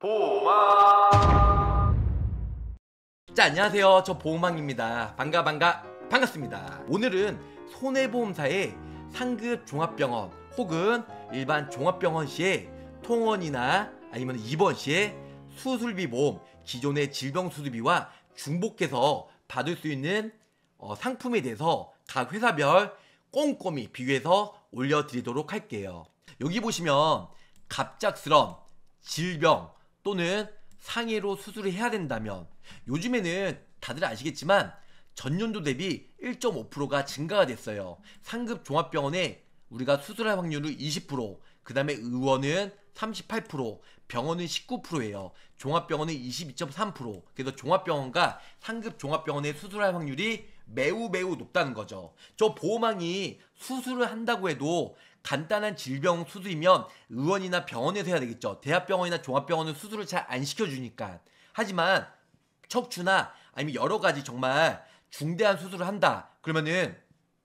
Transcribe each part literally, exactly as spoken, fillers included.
보호망. 자, 안녕하세요. 저 보호망입니다. 반가 반가 반갑습니다. 오늘은 손해보험사의 상급 종합병원 혹은 일반 종합병원 시의 통원이나 아니면 입원 시의 수술비 보험, 기존의 질병 수술비와 중복해서 받을 수 있는 어, 상품에 대해서 각 회사별 꼼꼼히 비교해서 올려드리도록 할게요. 여기 보시면 갑작스런 질병 또는 상해로 수술을 해야 된다면, 요즘에는 다들 아시겠지만 전년도 대비 일 점 오 퍼센트가 증가가 됐어요. 상급 종합병원에 우리가 수술할 확률은 이십 퍼센트, 그 다음에 의원은 삼십팔 퍼센트, 병원은 십구 퍼센트예요. 종합병원은 이십이 점 삼 퍼센트. 그래서 종합병원과 상급 종합병원의 수술할 확률이 매우 매우 높다는 거죠. 저 보호망이 수술을 한다고 해도 간단한 질병 수술이면 의원이나 병원에서 해야 되겠죠. 대학병원이나 종합병원은 수술을 잘 안 시켜주니까. 하지만 척추나 아니면 여러 가지 정말 중대한 수술을 한다 그러면은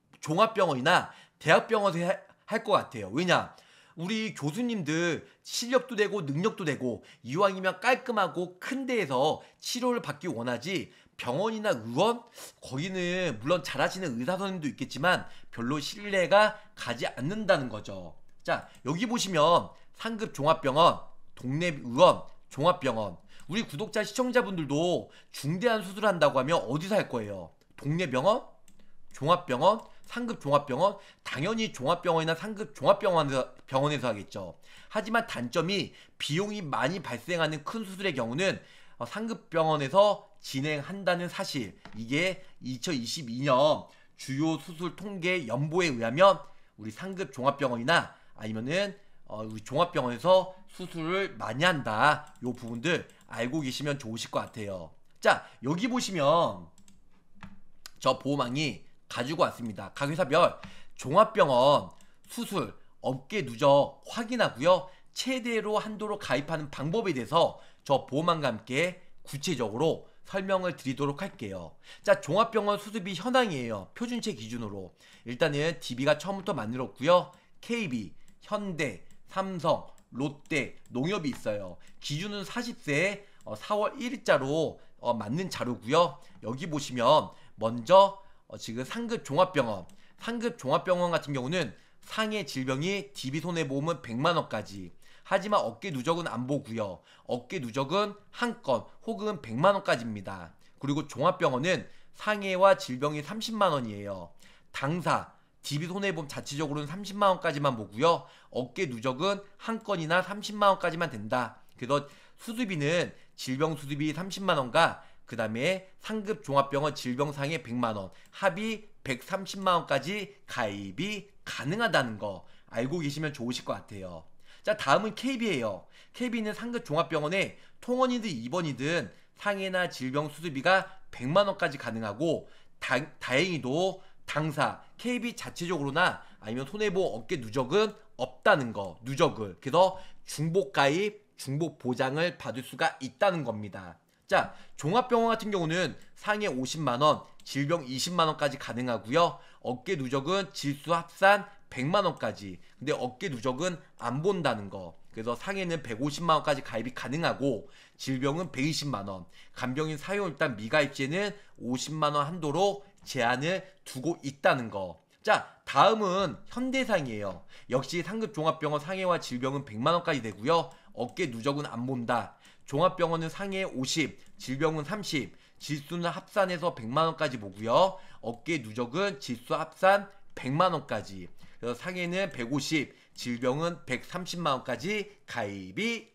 종합병원이나 대학병원에서 할 것 같아요. 왜냐? 우리 교수님들 실력도 되고 능력도 되고 이왕이면 깔끔하고 큰 데에서 치료를 받기 원하지, 병원이나 의원? 거기는 물론 잘하시는 의사 선생님도 있겠지만 별로 신뢰가 가지 않는다는 거죠. 자, 여기 보시면 상급 종합병원, 동네 의원, 종합병원. 우리 구독자 시청자분들도 중대한 수술을 한다고 하면 어디서 할 거예요? 동네 병원? 종합병원? 상급 종합병원? 당연히 종합병원이나 상급 종합병원에서 병원에서 하겠죠. 하지만 단점이 비용이 많이 발생하는 큰 수술의 경우는 상급 병원에서 진행한다는 사실. 이게 이천이십이 년 주요 수술 통계 연보에 의하면 우리 상급 종합병원이나 아니면은 어 우리 종합병원에서 수술을 많이 한다. 요 부분들 알고 계시면 좋으실 것 같아요. 자, 여기 보시면 저 보호망이 가지고 왔습니다. 각 회사별 종합병원 수술 업계 누적 확인하고요, 최대로 한도로 가입하는 방법에 대해서 저 보호망과 함께 구체적으로 설명을 드리도록 할게요. 자, 종합병원 수술비 현황이에요. 표준체 기준으로. 일단은 디비가 처음부터 만들었고요. 케이비, 현대, 삼성, 롯데, 농협이 있어요. 기준은 사십 세 어, 사월 일 일자로 어, 맞는 자료고요. 여기 보시면 먼저 어, 지금 상급 종합병원, 상급 종합병원 같은 경우는 상해 질병이 디비 손해보험은 백만 원까지. 하지만 어깨 누적은 안 보고요. 어깨 누적은 한 건 혹은 백만 원까지입니다. 그리고 종합병원은 상해와 질병이 삼십만 원이에요. 당사, 디비 손해보험 자체적으로는 삼십만 원까지만 보고요. 어깨 누적은 한 건이나 삼십만 원까지만 된다. 그래서 수술비는 질병 수술비 삼십만 원과 그 다음에 상급 종합병원 질병상해 백만 원, 합이 백삼십만 원까지 가입이 가능하다는 거 알고 계시면 좋으실 것 같아요. 자, 다음은 케이비예요. 케이비는 상급 종합병원에 통원이든 입원이든 상해나 질병 수술비가 백만 원까지 가능하고, 다, 다행히도 당사, 케이비 자체적으로나 아니면 손해보험 업계 누적은 없다는 거, 누적을. 그래서 중복 가입, 중복 보장을 받을 수가 있다는 겁니다. 자, 종합병원 같은 경우는 상해 오십만 원, 질병 이십만 원까지 가능하고요. 어깨 누적은 질수 합산 백만 원까지. 근데 어깨 누적은 안 본다는 거. 그래서 상해는 백오십만 원까지 가입이 가능하고, 질병은 백이십만 원, 간병인 사용일단 미가입 시에는 오십만 원 한도로 제한을 두고 있다는 거. 자, 다음은 현대상이에요. 역시 상급 종합병원 상해와 질병은 백만 원까지 되고요. 어깨 누적은 안 본다. 종합병원은 상해 오십, 질병은 삼십, 질수는 합산해서 백만 원까지 보고요. 어깨 누적은 질수 합산 백만 원까지. 그래서 상해는 백오십, 질병은 백삼십만 원까지 가입이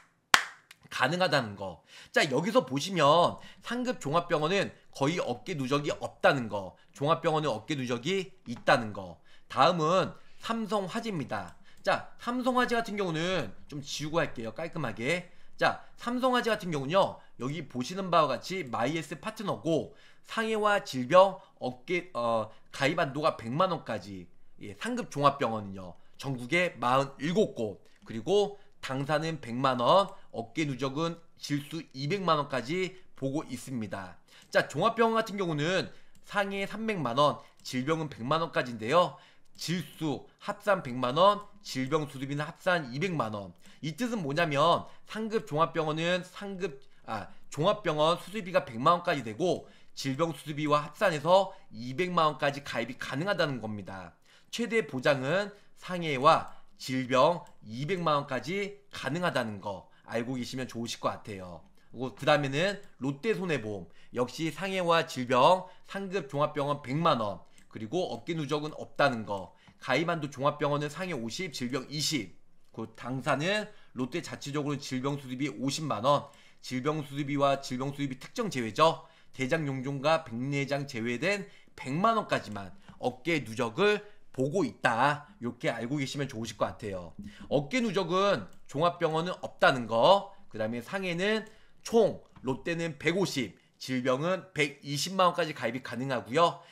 가능하다는 거. 자, 여기서 보시면 상급 종합병원은 거의 어깨 누적이 없다는 거, 종합병원은 어깨 누적이 있다는 거. 다음은 삼성화재입니다. 자, 삼성화재 같은 경우는 좀 지우고 할게요. 깔끔하게. 자, 삼성화재 같은 경우는요, 여기 보시는 바와 같이 마이에스 파트너고, 상해와 질병 어깨 어, 가입 한도가 백만 원까지. 예, 상급 종합병원은요 전국에 사십칠 곳, 그리고 당사는 백만 원, 어깨 누적은 질수 이백만 원까지 보고 있습니다. 자, 종합병원 같은 경우는 상해 삼백만 원, 질병은 백만 원까지인데요. 질수 합산 백만 원, 질병 수술비는 합산 이백만 원. 이 뜻은 뭐냐면 상급 종합병원은 상급 아 종합병원 수술비가 백만 원까지 되고 질병 수술비와 합산해서 이백만 원까지 가입이 가능하다는 겁니다. 최대 보장은 상해와 질병 이백만 원까지 가능하다는 거 알고 계시면 좋으실 것 같아요. 그 다음에는 롯데손해보험 역시 상해와 질병 상급 종합병원 백만 원, 그리고 어깨 누적은 없다는 거. 가입한도 종합병원은 상해 오십, 질병 이십. 그 당사는 롯데 자체적으로 질병 수술비 오십만 원, 질병 수술비와 질병 수술비 특정 제외죠. 대장 용종과 백내장 제외된 백만 원까지만 어깨 누적을 보고 있다. 이렇게 알고 계시면 좋으실 것 같아요. 어깨 누적은 종합병원은 없다는 거. 그 다음에 상해는 총 롯데는 백오십, 질병은 백이십만 원까지 가입이 가능하고요.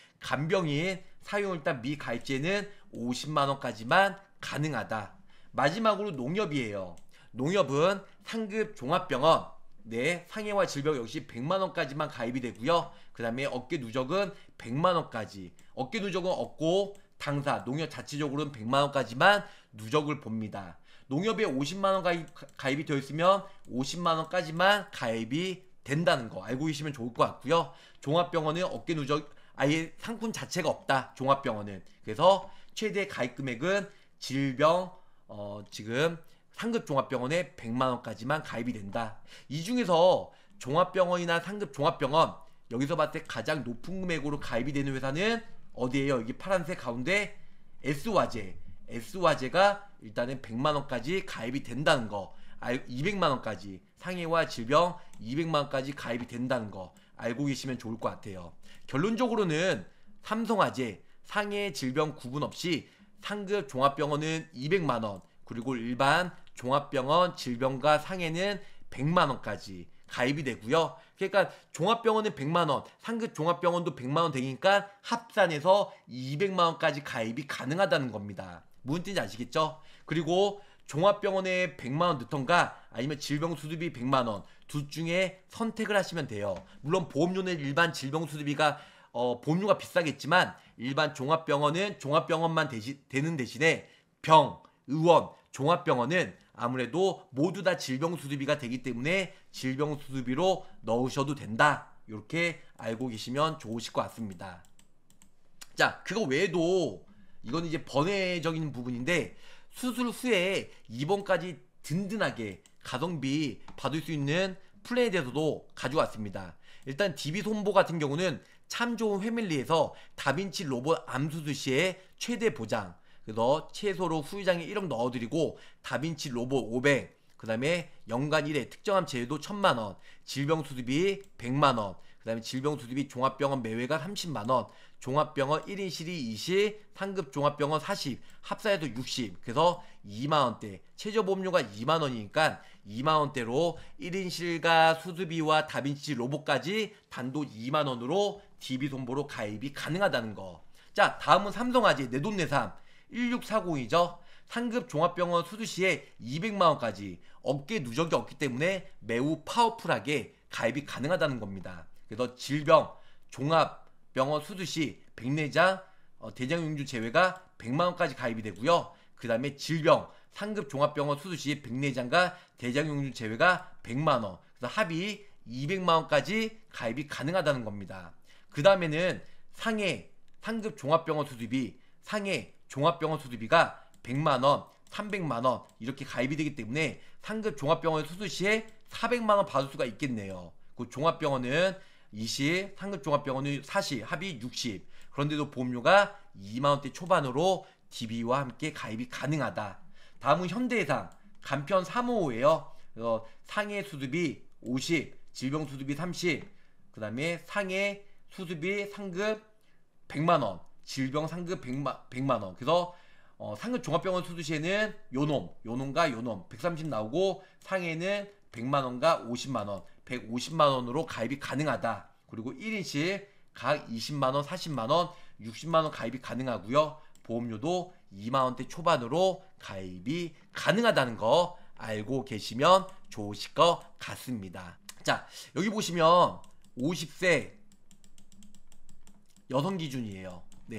간병인 사용일단 미가입제는 오십만 원까지만 가능하다. 마지막으로 농협이에요. 농협은 상급 종합병원 네, 상해와 질병 역시 백만 원까지만 가입이 되고요. 그 다음에 어깨 누적은 백만 원까지. 어깨 누적은 없고 당사 농협 자체적으로는 백만 원까지만 누적을 봅니다. 농협에 오십만 원 가입, 가입이 되어 있으면 오십만 원까지만 가입이 된다는 거 알고 계시면 좋을 것 같고요. 종합병원은 어깨 누적 아예 상품 자체가 없다. 종합병원은. 그래서 최대 가입 금액은 질병 어 지금 상급 종합병원에 백만 원까지만 가입이 된다. 이 중에서 종합병원이나 상급 종합병원 여기서 봤을 때 가장 높은 금액으로 가입이 되는 회사는 어디예요? 여기 파란색 가운데 S화재. S화재가 일단은 백만 원까지 가입이 된다는 거. 이백만 원까지 상해와 질병 이백만 원까지 가입이 된다는 거 알고 계시면 좋을 것 같아요. 결론적으로는 삼성화재 상해 질병 구분 없이 상급 종합병원은 이백만 원, 그리고 일반 종합병원 질병과 상해는 백만 원까지 가입이 되고요. 그러니까 종합병원은 백만 원, 상급 종합병원도 백만 원 되니까 합산해서 이백만 원까지 가입이 가능하다는 겁니다. 무슨 뜻인지 아시겠죠? 그리고 종합병원에 백만 원 넣던가 아니면 질병 수술비 백만 원 둘 중에 선택을 하시면 돼요. 물론 보험료는 일반 질병 수술비가 어, 보험료가 비싸겠지만 일반 종합병원은 종합병원만 대시, 되는 대신에 병, 의원, 종합병원은 아무래도 모두 다 질병 수술비가 되기 때문에 질병 수술비로 넣으셔도 된다. 이렇게 알고 계시면 좋으실 것 같습니다. 자, 그거 외에도 이건 이제 번외적인 부분인데 수술 후에 입원까지 든든하게 가성비 받을 수 있는 플랜에 대해서도 가져왔습니다. 일단 디비손보 같은 경우는 참 좋은 패밀리에서 다빈치 로봇 암수술 시에 최대 보장, 그래서 최소로 후유장에 일억 넣어드리고 다빈치 로봇 오백, 그 다음에 연간 일 회 특정암 제외도 천만 원, 질병 수술비 백만 원, 그 다음에 질병 수술비 종합병원 매회가 삼십만 원, 종합병원 일 인실이 이십, 상급 종합병원 사십, 합사해도 육십, 그래서 이만 원대, 최저보험료가 이만 원이니까 이만 원대로 일 인실과 수술비와 다빈치 로봇까지 단돈 이만 원으로 디비손보로 가입이 가능하다는 거. 자, 다음은 삼성화재 내돈내산 일육사공이죠. 상급 종합병원 수술 시에 이백만 원까지 어깨 누적이 없기 때문에 매우 파워풀하게 가입이 가능하다는 겁니다. 그래서 질병, 종합병원 수술 시 백내장, 어, 대장용주 제외가 백만 원까지 가입이 되고요. 그 다음에 질병, 상급 종합병원 수술 시 백내장과 대장용주 제외가 백만 원, 그래서 합의 이백만 원까지 가입이 가능하다는 겁니다. 그 다음에는 상해, 상급 종합병원 수술비, 상해 종합병원 수술비가 백만 원, 삼백만 원 이렇게 가입이 되기 때문에 상급 종합병원 수술 시에 사백만 원 받을 수가 있겠네요. 그 종합병원은 이십, 상급 종합병원은 사십, 합의 육십. 그런데도 보험료가 이만 원대 초반으로 디비와 함께 가입이 가능하다. 다음은 현대해상 간편 삼오오예요. 어, 상해 수술비 오십, 질병 수술비 삼십, 그 다음에 상해 수술비 상급 백만 원, 질병 상급 백만 원. 그래서 어, 상급 종합병원 수술 시에는 요놈, 요놈과 요놈 백삼십 나오고 상해는 백만 원과 오십만 원, 백오십만 원으로 가입이 가능하다. 그리고 일 인실 각 이십만 원, 사십만 원, 육십만 원 가입이 가능하고요. 보험료도 이만 원대 초반으로 가입이 가능하다는 거 알고 계시면 좋으실 것 같습니다. 자, 여기 보시면 오십 세 여성 기준이에요. 네,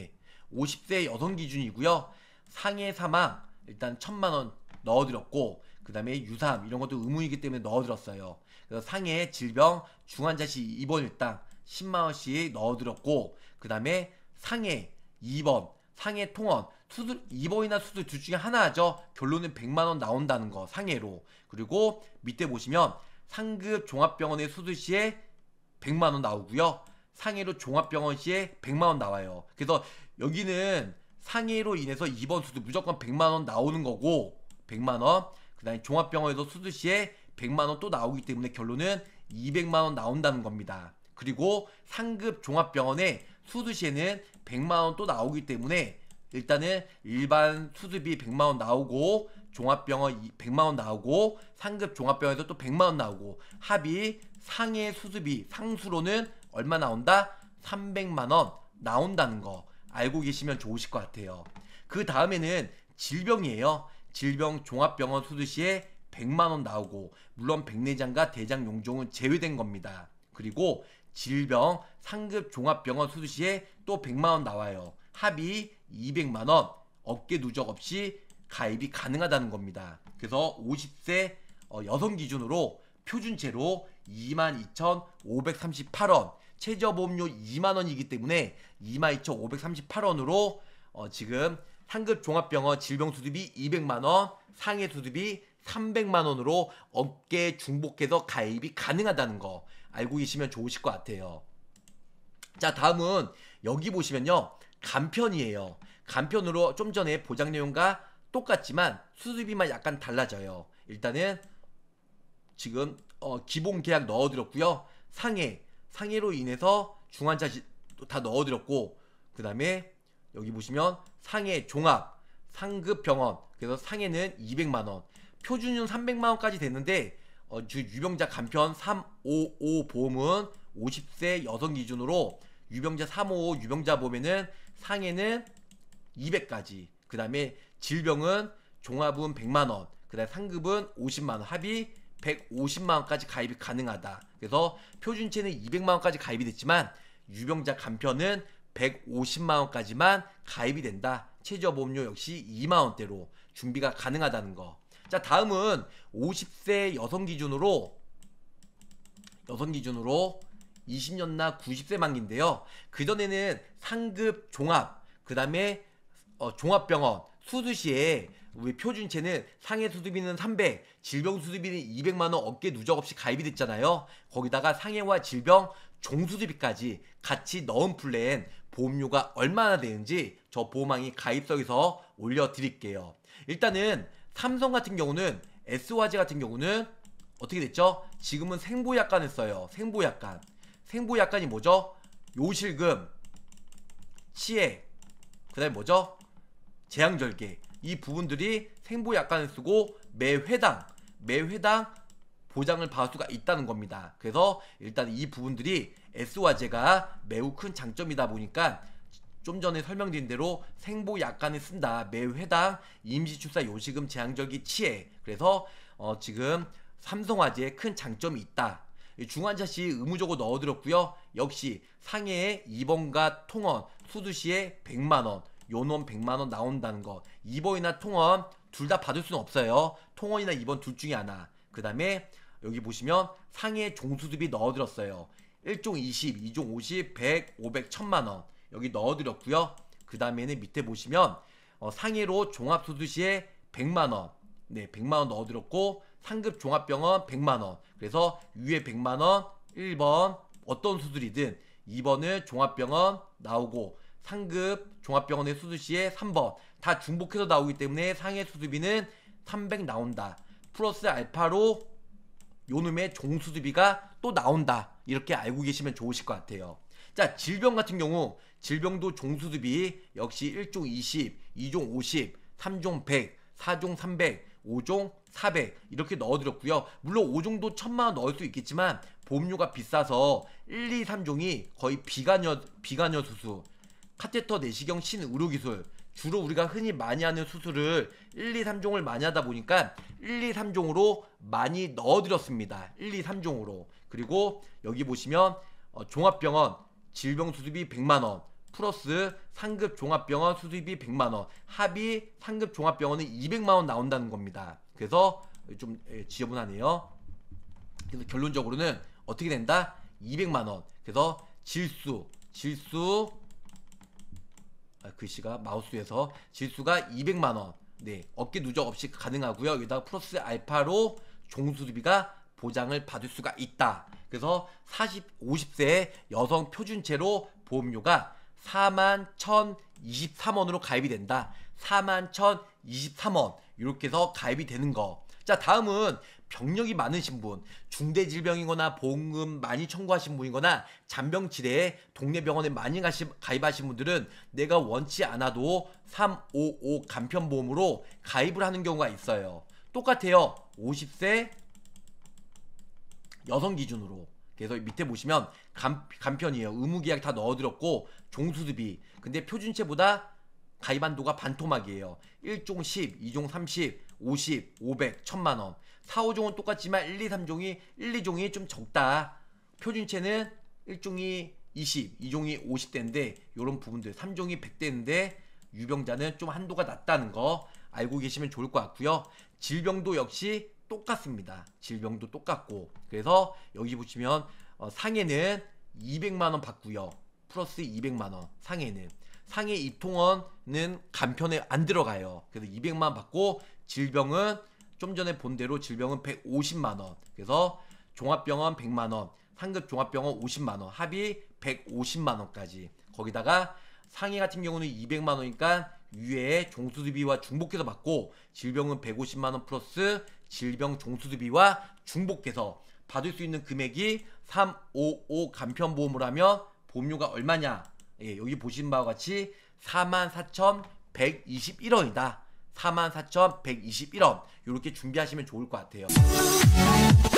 오십 세 여성 기준이고요. 상해 사망 일단 천만 원 넣어드렸고, 그 다음에 유삼 이런 것도 의무이기 때문에 넣어드렸어요. 그래서 상해 질병 중환자시 입원 일당 십만 원씩 넣어드렸고, 그 다음에 상해 입원, 상해 통원, 수술, 입원이나 수술 둘 중에 하나죠. 결론은 백만 원 나온다는 거, 상해로. 그리고 밑에 보시면 상급 종합병원의 수술 시에 백만 원 나오고요. 상해로 종합병원 시에 백만 원 나와요. 그래서 여기는 상해로 인해서 입원 수술 무조건 백만 원 나오는 거고, 백만 원. 그 다음에 종합병원에서 수술 시에 백만 원 또 나오기 때문에 결론은 이백만 원 나온다는 겁니다. 그리고 상급 종합병원에 수술 시에는 백만 원 또 나오기 때문에 일단은 일반 수술비 백만 원 나오고, 종합병원 백만 원 나오고, 상급 종합병원에서 또 백만 원 나오고, 합의 상해 수술비 상수로는 얼마 나온다? 삼백만 원 나온다는 거 알고 계시면 좋으실 것 같아요. 그 다음에는 질병이에요. 질병 종합병원 수술 시에 백만 원 나오고, 물론 백내장과 대장 용종은 제외된 겁니다. 그리고 질병 상급 종합병원 수술 시에 또 백만 원 나와요. 합의 이백만 원, 어깨 누적 없이 가입이 가능하다는 겁니다. 그래서 오십 세 어, 여성 기준으로 표준체로 이만 이천오백삼십팔 원, 최저보험료 이만 원이기 때문에 이만 이천오백삼십팔 원으로 어, 지금 상급 종합병원 질병 수술비 이백만 원, 상해 수술비 삼백만 원으로 어깨 중복해서 가입이 가능하다는 거 알고 계시면 좋으실 것 같아요. 자, 다음은 여기 보시면요, 간편이에요. 간편으로 좀 전에 보장 내용과 똑같지만 수술비만 약간 달라져요. 일단은 지금 어, 기본 계약 넣어드렸고요. 상해, 상해로 인해서 중환자실 다 넣어드렸고, 그 다음에 여기 보시면 상해 종합 상급 병원, 그래서 상해는 이백만 원, 표준은 삼백만 원까지 됐는데 어, 유병자 간편 삼백오십오 보험은 오십 세 여성 기준으로 유병자 삼백오십오 유병자 보험에는 상해는 이백까지, 그 다음에 질병은 종합은 백만 원, 그 다음에 상급은 오십만 원, 합의 백오십만 원까지 가입이 가능하다. 그래서 표준체는 이백만 원까지 가입이 됐지만 유병자 간편은 백오십만 원까지만 가입이 된다. 최저보험료 역시 이만 원대로 준비가 가능하다는 거. 자, 다음은 오십 세 여성 기준으로 여성 기준으로 이십 년 나 구십 세 만기인데요. 그전에는 상급 종합, 그 다음에 어, 종합병원 수술 시에 우리 표준체는 상해 수술비는 삼백, 질병 수술비는 이백만 원 어깨 누적 없이 가입이 됐잖아요. 거기다가 상해와 질병 종수술비까지 같이 넣은 플랜 보험료가 얼마나 되는지 저 보험왕이 가입석에서 올려드릴게요. 일단은 삼성 같은 경우는, S화재 같은 경우는 어떻게 됐죠? 지금은 생보약관을 써요. 생보약관. 생보약관이 뭐죠? 요실금, 치액, 그 다음에 뭐죠? 재앙절개. 이 부분들이 생보약관을 쓰고 매 회당, 매 회당 보장을 받을 수가 있다는 겁니다. 그래서 일단 이 부분들이 S화재가 매우 큰 장점이다 보니까 좀 전에 설명드린 대로 생보약관을 쓴다. 매 회당 임시출사 요실금 재앙절개 치액. 그래서 어 지금 삼성화재에 큰 장점이 있다. 중환자시 의무적으로 넣어드렸고요. 역시 상해에 입원과 통원, 수술시에 백만 원, 요놈 백만 원 나온다는 거. 입원이나 통원 둘 다 받을 수는 없어요. 통원이나 입원 둘 중에 하나. 그 다음에 여기 보시면 상해 종수술비 넣어드렸어요. 일 종 이십, 이 종 오십, 백, 오백, 천만 원 여기 넣어드렸고요. 그 다음에는 밑에 보시면 어, 상해로 종합수술시에 백만 원, 네, 백만 원 넣어드렸고, 상급 종합병원 백만 원. 그래서 위에 백만 원, 일 번 어떤 수술이든 이 번은 종합병원 나오고, 상급 종합병원의 수술시에 삼 번 다 중복해서 나오기 때문에 상해 수술비는 삼백 나온다. 플러스 알파로 요놈의 종수술비가 또 나온다. 이렇게 알고 계시면 좋으실 것 같아요. 자, 질병 같은 경우 질병도 종수술비 역시 일 종 이십, 이 종 오십, 삼 종 백, 사 종 삼백, 오 종 사백 이렇게 넣어드렸고요. 물론 오 종도 천만 원 넣을 수 있겠지만 보험료가 비싸서 일, 이, 삼 종이 거의 비관여, 비관여 수술, 카테터 내시경 신의료기술, 주로 우리가 흔히 많이 하는 수술을 일, 이, 삼 종을 많이 하다 보니까 일, 이, 삼 종으로 많이 넣어드렸습니다. 일, 이, 삼 종으로. 그리고 여기 보시면 어, 종합병원 질병수술비 백만 원, 플러스 상급 종합병원 수술비 백만 원, 합이 상급 종합병원은 이백만 원 나온다는 겁니다. 그래서 좀 지저분하네요. 그래서 결론적으로는 어떻게 된다? 이백만 원. 그래서 질수, 질수, 아, 글씨가 마우스에서 질수가 이백만 원. 네, 어깨 누적 없이 가능하고요. 여기다가 플러스 알파로 종수술비가 보장을 받을 수가 있다. 그래서 사십, 오십 세 여성 표준체로 보험료가 사만 천이십삼 원으로 가입이 된다. 사만 천이십삼 원 이렇게 해서 가입이 되는 거. 자, 다음은 병력이 많으신 분, 중대질병이거나 보험금 많이 청구하신 분이거나 잔병치레에 동네 병원에 많이 가시, 가입하신 분들은 내가 원치 않아도 삼오오 간편보험으로 가입을 하는 경우가 있어요. 똑같아요. 오십 세 여성 기준으로. 그래서 밑에 보시면 간, 간편이에요. 의무계약 다 넣어드렸고 종수수비. 근데 표준체보다 가입 한도가 반토막이에요. 일 종 십, 이 종 삼십, 오십, 오백, 천만 원. 사, 오 종은 똑같지만 일, 이, 삼 종이 일, 이 종이 좀 적다. 표준체는 일 종이 이십, 이 종이 오십 대인데 요런 부분들 삼 종이 백 대인데 유병자는 좀 한도가 낮다는 거 알고 계시면 좋을 것 같고요. 질병도 역시 똑같습니다. 질병도 똑같고. 그래서 여기 보시면 어, 상해는 이백만 원 받고요. 플러스 이백만 원. 상해는 상해 입통원은 간편에 안 들어가요. 그래서 이백만 원 받고 질병은 좀 전에 본 대로 질병은 백오십만 원. 그래서 종합병원 백만 원, 상급 종합병원 오십만 원, 합이 백오십만 원까지. 거기다가 상해 같은 경우는 이백만 원이니까 유해에 종수수비와 중복해서 받고 질병은 백오십만 원 플러스 질병 종수수비와 중복해서 받을 수 있는 금액이 삼오오 간편보험을 하면 보험료가 얼마냐? 예, 여기 보신 바와 같이 사만 사천백이십일 원이다. 사만 사천백이십일 원 이렇게 준비하시면 좋을 것 같아요.